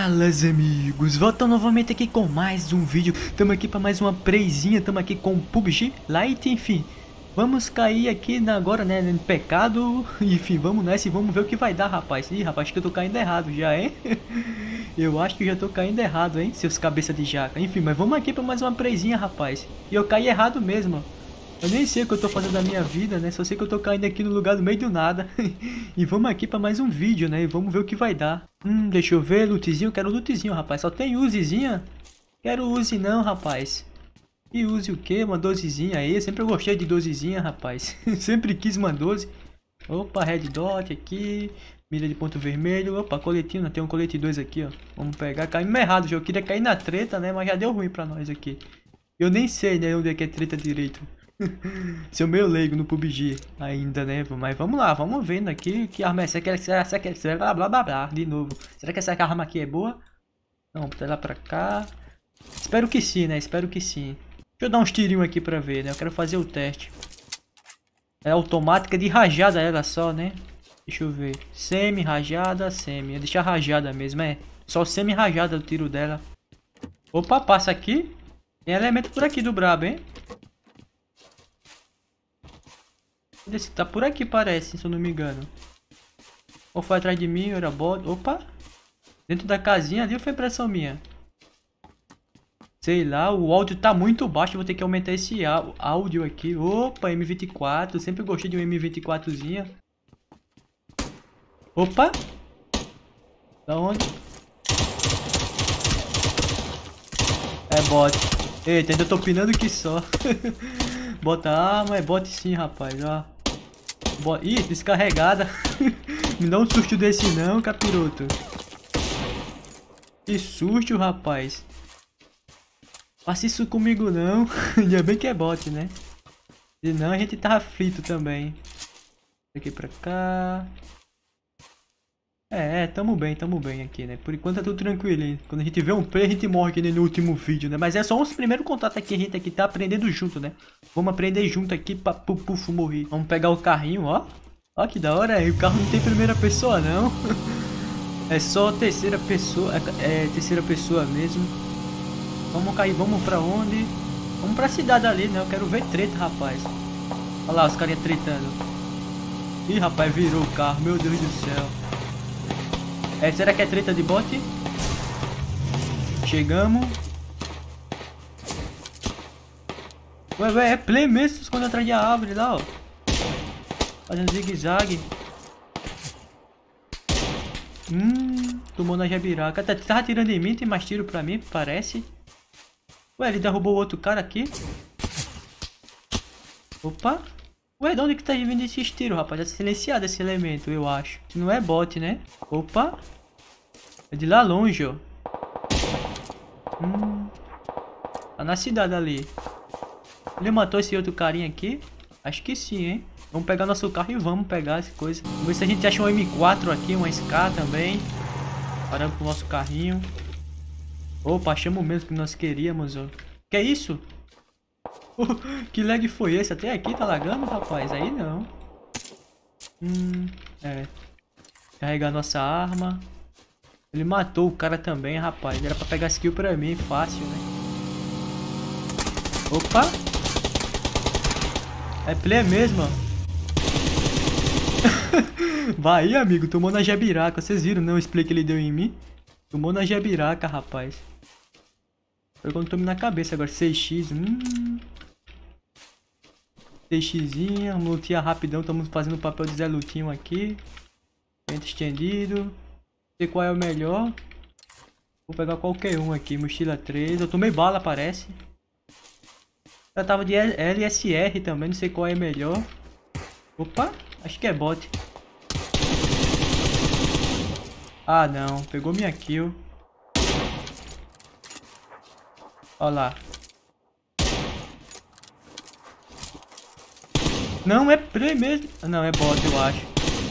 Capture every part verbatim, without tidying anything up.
Falas, amigos, voltando novamente aqui com mais um vídeo. Tamo aqui para mais uma prezinha, tamo aqui com o P U B G Lite, enfim. Vamos cair aqui na, agora, né, no pecado, enfim, vamos nessa e vamos ver o que vai dar, rapaz. Ih, rapaz, acho que eu tô caindo errado já, hein? Eu acho que já tô caindo errado, hein, seus cabeça de jaca. Enfim, mas vamos aqui para mais uma prezinha, rapaz. E eu caí errado mesmo. Eu nem sei o que eu tô fazendo da minha vida, né? Só sei que eu tô caindo aqui no lugar do meio do nada. E vamos aqui pra mais um vídeo, né? E vamos ver o que vai dar. Hum, deixa eu ver, lootzinho. Quero lootzinho, rapaz. Só tem Uzizinha? Quero Uzi não, rapaz. E Uzi o quê? Uma dozezinha aí. Sempre eu gostei de dozezinha, rapaz. Sempre quis uma doze. Opa, red dot aqui. Mira de ponto vermelho. Opa, coletinho. Tem um colete dois aqui, ó. Vamos pegar. Caímos errado, eu queria cair na treta, né? Mas já deu ruim pra nós aqui. Eu nem sei, né? Onde é que é treta direito. Seu meio leigo no P U B G ainda, né? Mas vamos lá, vamos vendo aqui que arma é essa. Será que essa blá blá blá blá de novo? Será que essa arma aqui é boa? Não, vou botar ela pra cá. Espero que sim, né? Espero que sim. Deixa eu dar uns tirinhos aqui pra ver, né? Eu quero fazer o teste. É automática de rajada ela só, né? Deixa eu ver. Semi, rajada, semi. Deixa deixar rajada mesmo, é. Só semi rajada o tiro dela. Opa, passa aqui. Tem elemento por aqui do brabo, hein? Esse tá por aqui, parece, se eu não me engano. Ou foi atrás de mim, era bot. Opa! Dentro da casinha ali, ou foi impressão minha? Sei lá, o áudio tá muito baixo. Vou ter que aumentar esse áudio aqui. Opa, M vinte e quatro. Sempre gostei de um M vinte e quatrozinha. Opa! Da onde? É bot. Eita, ainda tô pinando que só. Bota arma, é bot sim, rapaz, ó. Bot... Ih, descarregada. Me dá um susto desse não, capiroto. Que susto, rapaz. Faça isso comigo não. Ainda bem que é bot, né? Senão a gente tava frito também. Aqui pra cá. É, tamo bem, tamo bem aqui, né? Por enquanto tá tudo tranquilo, hein? Quando a gente vê um play, a gente morre aqui no último vídeo, né? Mas é só os primeiros contatos aqui, a gente aqui tá aprendendo junto, né? Vamos aprender junto aqui pra pufo morrer. Vamos pegar o carrinho, ó. Ó que da hora, o carro não tem primeira pessoa, não. É só terceira pessoa, é, é terceira pessoa mesmo. Vamos cair, vamos pra onde? Vamos pra cidade ali, né? Eu quero ver treta, rapaz. Olha lá, os carinha tretando. Ih, rapaz, virou o carro, meu Deus do céu. É, será que é treta de bot? Chegamos. Ué, ué, é play mesmo, esconde atrás da árvore lá, ó. Fazendo zigue-zague. Hum, tomou na jabiraca. Tá, tava tirando em mim, tem mais tiro pra mim, parece. Ué, ele derrubou o outro cara aqui. Opa. Ué, de onde que tá vindo esse tiro, rapaz? Tá silenciado esse elemento, eu acho. Não é bot, né? Opa. É de lá longe, ó. Hum. Tá na cidade ali. Ele matou esse outro carinha aqui? Acho que sim, hein? Vamos pegar nosso carro e vamos pegar essa coisa. Vamos ver se a gente acha um M quatro aqui, uma S K também. Paramos com o nosso carrinho. Opa, achamos mesmo que nós queríamos, ó. Que é isso? Que lag foi esse? Até aqui tá lagando, rapaz? Aí não. Hum, é. Carregar nossa arma. Ele matou o cara também, rapaz. Era pra pegar skill pra mim, fácil, né? Opa! É play mesmo, ó. Vai, amigo. Tomou na jabiraca. Vocês viram, não? O spray que ele deu em mim? Tomou na jabiraca, rapaz. Foi quando tome na cabeça agora. seis x. Hum... seis xzinha, vamos lutear rapidão, estamos fazendo o papel de Zé Lutinho aqui. Vento estendido. Não sei qual é o melhor. Vou pegar qualquer um aqui, mochila três. Eu tomei bala, parece. Eu tava de L S R também, não sei qual é melhor. Opa, acho que é bot. Ah não, pegou minha kill. Olha lá. Não, é play mesmo. Não, é bot, eu acho.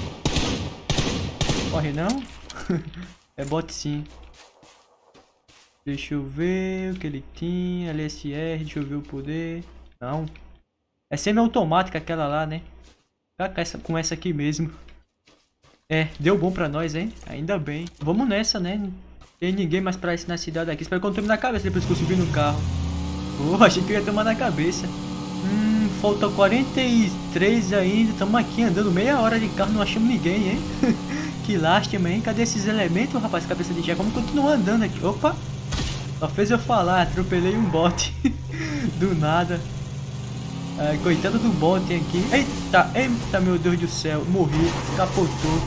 Corre não? É bot sim. Deixa eu ver o que ele tinha. L S R, deixa eu ver o poder. Não. É semi-automática aquela lá, né? Com essa aqui mesmo. É, deu bom pra nós, hein? Ainda bem. Vamos nessa, né? Tem ninguém mais pra isso na cidade aqui. Espero que eu não tome na cabeça depois que eu subir no carro. Oh, achei que eu ia tomar na cabeça. Hum, falta quarenta e três ainda. Estamos aqui andando meia hora de carro, não achamos ninguém, hein? Que lástima, hein? Cadê esses elementos, rapaz? Cabeça de jegue. Vamos continuar andando aqui. Opa! Só fez eu falar, atropelei um bot. Do nada. Ai, coitado do bot aqui. Eita, eita, meu Deus do céu. Morri, capotou.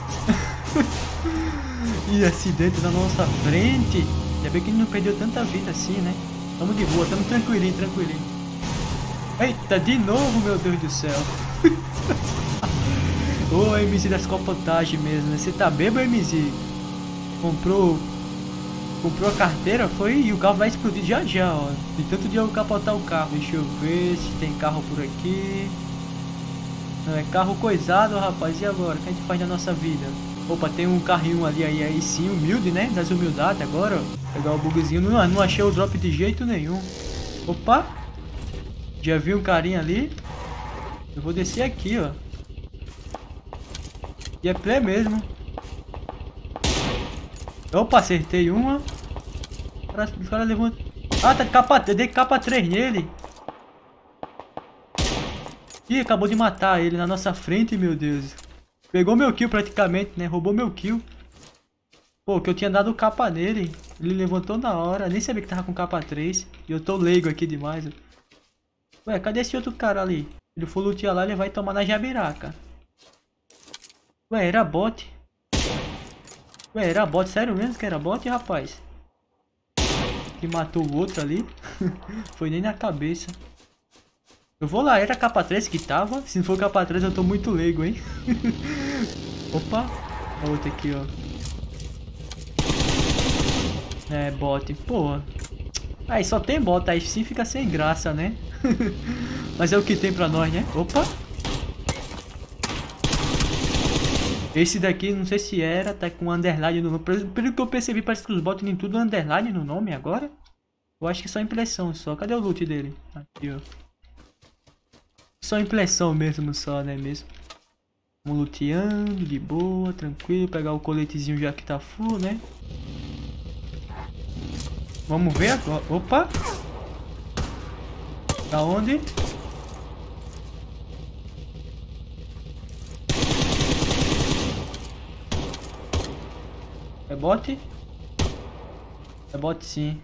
E acidente na nossa frente. Ainda bem que ele não perdeu tanta vida assim, né? Tamo de boa, tamo tranquilinho, tranquilinho. Eita, de novo, meu Deus do céu. Ô, M Z das capotagens mesmo, né? Você tá bêbado, M Z? Comprou... Comprou a carteira, foi? E o carro vai explodir já já, ó. De tanto de eu capotar o carro. Deixa eu ver se tem carro por aqui. Não, é carro coisado, rapaz. E agora? O que a gente faz na nossa vida? Opa, tem um carrinho ali, aí, aí sim, humilde, né? Das humildades agora, ó. Pegar o bugzinho. Não, não achei o drop de jeito nenhum. Opa! Já vi um carinha ali. Eu vou descer aqui, ó. E é play mesmo. Opa, acertei uma. O cara, o cara levanta. Ah, tá de capa. Eu dei capa três nele. Ih, acabou de matar ele na nossa frente, meu Deus. Pegou meu kill praticamente, né? Roubou meu kill. Pô, que eu tinha dado capa nele. Ele levantou na hora. Nem sabia que tava com capa três. E eu tô leigo aqui demais. Ué, cadê esse outro cara ali? Ele for lutear lá, ele vai tomar na jabiraca. Ué, era bot. Ué, era bot. Sério mesmo que era bot, rapaz? Que matou o outro ali. Foi nem na cabeça. Eu vou lá, era capa três que tava. Se não for capa três, eu tô muito leigo, hein? Opa. A outra aqui, ó. É, bot. Pô. Aí só tem bot, aí sim fica sem graça, né? Mas é o que tem pra nós, né? Opa. Esse daqui, não sei se era, tá com underline no nome. Pelo que eu percebi, parece que os bots têm tudo underline no nome agora. Eu acho que só impressão só. Cadê o loot dele? Aqui, ó. Só impressão mesmo, só, né mesmo? Vamos luteando, de boa, tranquilo. Pegar o coletezinho já que tá full, né? Vamos ver agora. Opa! Da onde? É bot? É bot sim.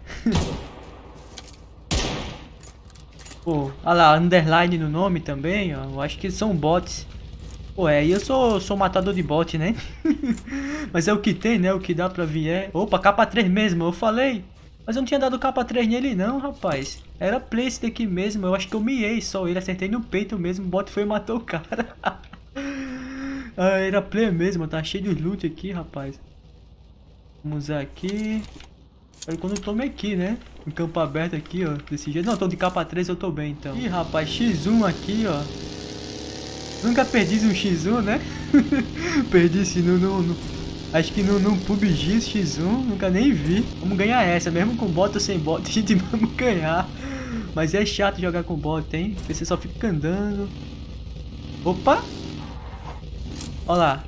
Pô, olha lá, underline no nome também, ó. Eu acho que são bots. Pô, é, e eu sou, sou matador de bot, né? Mas é o que tem, né? O que dá pra vir é... Opa, capa três mesmo, eu falei. Mas eu não tinha dado capa três nele não, rapaz. Era play esse daqui mesmo, eu acho que eu miei só ele. Acertei no peito mesmo, o bot foi e matou o cara. Ah, era play mesmo, tá cheio de loot aqui, rapaz. Vamos usar aqui. Espero que eu não tome aqui, né? Em campo aberto aqui, ó. Desse jeito. Não, tô de capa três, eu tô bem, então. Ih, rapaz, xis um aqui, ó. Nunca perdi um xis um, né? Perdi sim no, no, no... Acho que no, no P U B G xis um, nunca nem vi. Vamos ganhar essa, mesmo com bot ou sem bot, a gente vamos ganhar. Mas é chato jogar com bot, hein? Você só fica andando. Opa! Olha lá.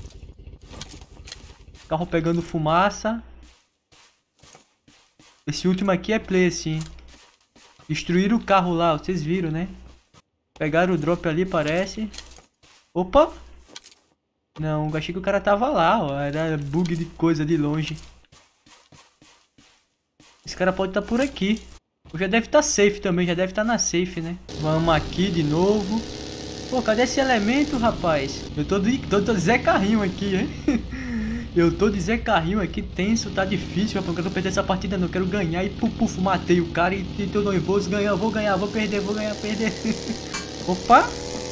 Carro pegando fumaça. Esse último aqui é play, sim. Destruíram o carro lá, vocês viram, né? Pegaram o drop ali, parece. Opa! Não, achei que o cara tava lá, ó. Era bug de coisa de longe. Esse cara pode estar por aqui. Ou já deve estar safe também, já deve estar na safe, né? Vamos aqui de novo. Pô, cadê esse elemento, rapaz? Eu tô de, tô, tô de Zé Carrinho aqui, hein? Eu tô de Zé Carrinho aqui, tenso, tá difícil, rapaz. Eu quero perder essa partida, não. Eu quero ganhar e puf, puf, matei o cara e, e tô nervoso. Ganhar, vou ganhar, vou perder, vou ganhar, perder. Opa!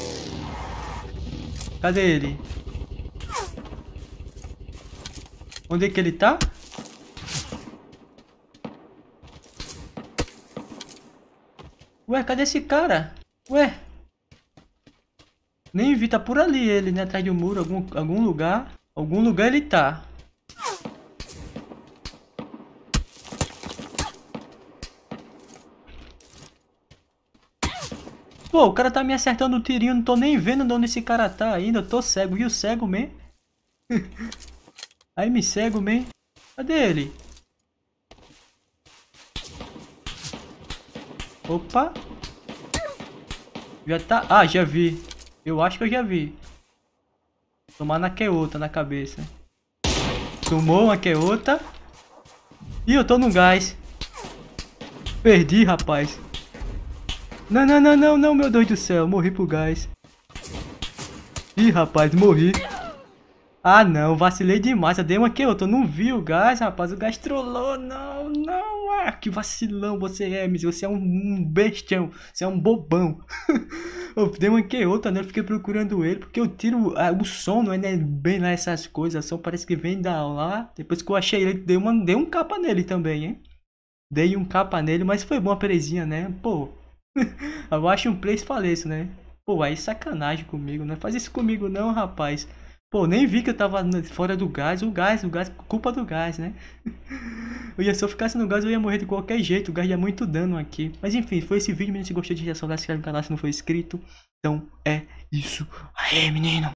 Cadê ele? Onde é que ele tá? Ué, cadê esse cara? Ué? Nem vi, tá por ali ele, né? Atrás de um muro, algum, algum lugar. Algum lugar ele tá. Pô, o cara tá me acertando um tirinho, não tô nem vendo de onde esse cara tá ainda. Eu tô cego, viu? Cego mesmo. Aí me cego mesmo. Cadê ele? Opa. Já tá... Ah, já vi. Eu acho que eu já vi. Tomar na que outra na cabeça. Tomou uma que outra. Ih, eu tô no gás. Perdi, rapaz. Não, não, não, não, não, meu Deus do céu. Morri pro gás. Ih, rapaz, morri. Ah, não, vacilei demais. Eu dei uma que outra. Eu não vi o gás, rapaz. O gás trollou. Não, não. Ah, que vacilão você é, Miz. Você é um, um bestião. Você é um bobão. Eu dei uma que outra, né? Eu fiquei procurando ele. Porque eu tiro ah, o som, não é né, bem lá essas coisas. O som parece que vem da lá. Depois que eu achei ele, dei, uma, dei um capa nele também, hein? Dei um capa nele, mas foi boa a presinha, né? Pô. Eu acho um play faleço, né? Pô, aí sacanagem comigo, né? Faz isso comigo não, rapaz. Pô, nem vi que eu tava fora do gás. O gás, o gás, culpa do gás, né? Eu ia, se eu ficasse no gás, eu ia morrer de qualquer jeito. O gás ia muito dano aqui. Mas enfim, foi esse vídeo, menino. Se gostou de reação, se inscreve no canal se não for inscrito. Então é isso. Aê, menino!